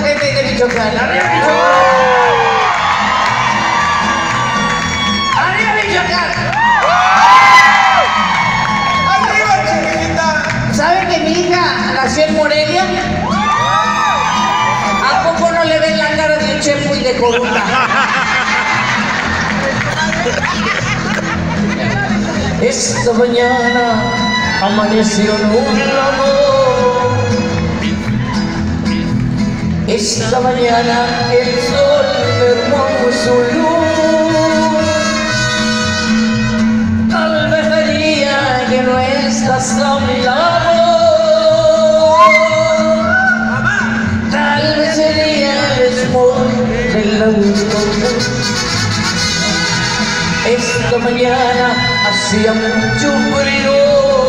gente de Michoacán. ¡Arriba Michoacán! ¡Arriba Michoacán! ¡Arriba, chiquitita! ¿Sabe que mi hija nació en Morelia? ¿A poco no le ven la cara de Chepo y de Corunda? Esta mañana amaneció nublado. Esta mañana el sol mermó su luz. Tal vez sería que no estás a mi lado. Tal vez sería el smog del auto. Esta mañana hacía mucho frío,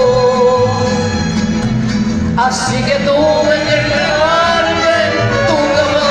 así que tuve que quedarme en tu cama.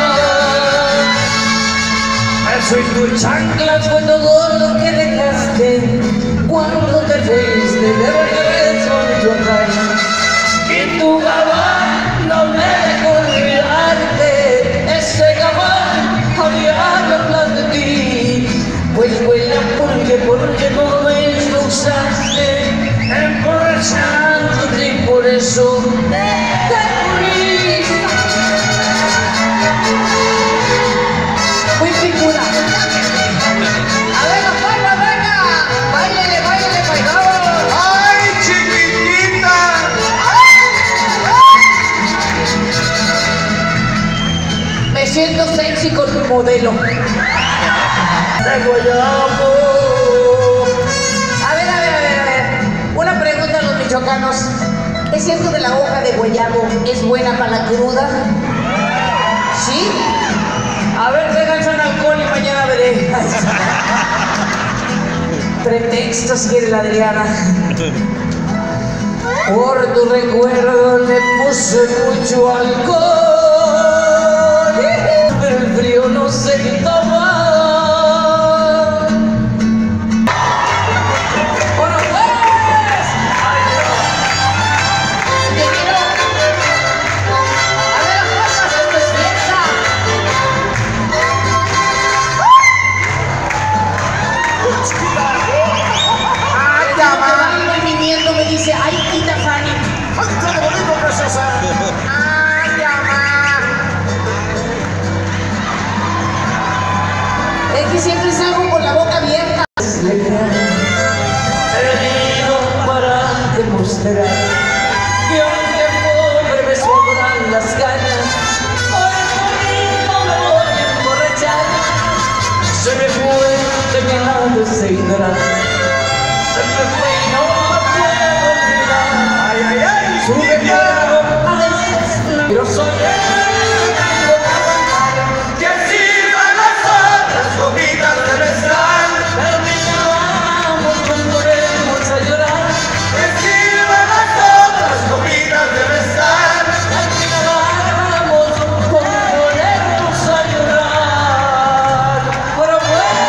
Eso y tus chanclas fue todo lo que dejaste cuando te fuiste de regreso a Michoacán. Y tu gabán no me dejó olvidarte, ese gabán había que hablar de ti. Pues huele porque no me usaste, emborrachándote y por eso te moriste. Muy figura. A ver, venga, báilele, bailado. ¡Ay, chiquitita! Me siento sexy con mi modelo. De Guayabo. A ver. Una pregunta a los michoacanos. ¿Es cierto que la hoja de guayabo es buena para la cruda? ¿Sí? A ver, tráiganse un alcohol y mañana veré. Pretextos quiere la Adriana. Por tu recuerdo le puse mucho alcohol, pero el frío no se quitaba. Me dice, ay, quita Fanny. ¡Ay, qué bonito, preciosa! Ay, mamá. Es que siempre salgo con la boca abierta. Perdido para demostrar que aunque pobre me sobran las ganas, por eso mismo me voy a emborrachar. Se me fue de mi lado ese hidrat. Se me fue y no me puedo olvidar. ¡Ay, ay, ay! Sube fuego a veces, pero soy el ¡Que sirvan las otras comidas de mezcal! terminamos cuando volvemos a llorar. ¡Que sirvan las otras comidas de mezcal! Terminamos cuando volvemos a llorar. Pero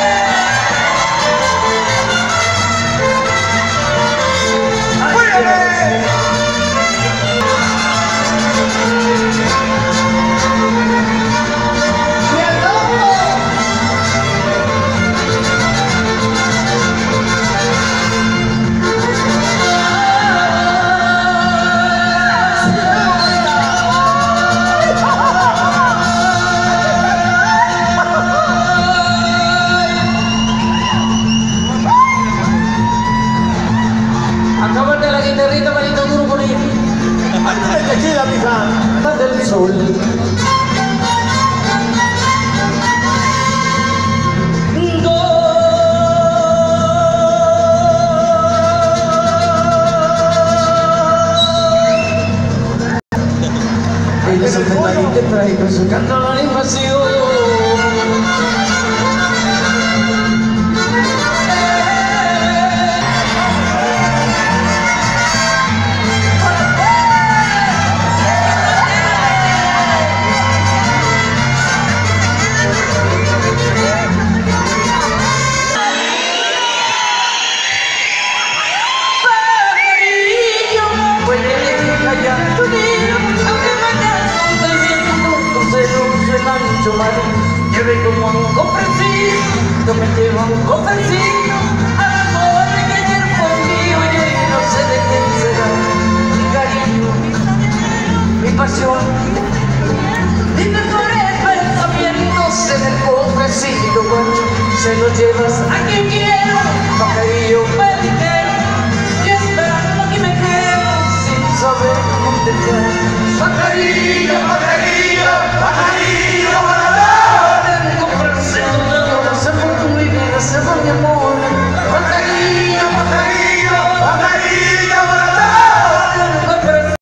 acábate la guitarrita, manito duro por ahí. ¡Ándale, tequila, mija! Del sol. Ellos son de que traigo su canto a la animación. Puede callar tu niño, aunque vayas contra el viento, no se luce. cuando me llevo un cofrecito al amor que ayer fue mío y hoy no sé de quién será. Mi cariño, mi pasión, mis mejores pensamientos en el cofrecito cuando se lo llevas a quien quiero. Pajarillo pelitero, y esperando que me quedo sin saber dónde quedas. Pajarillo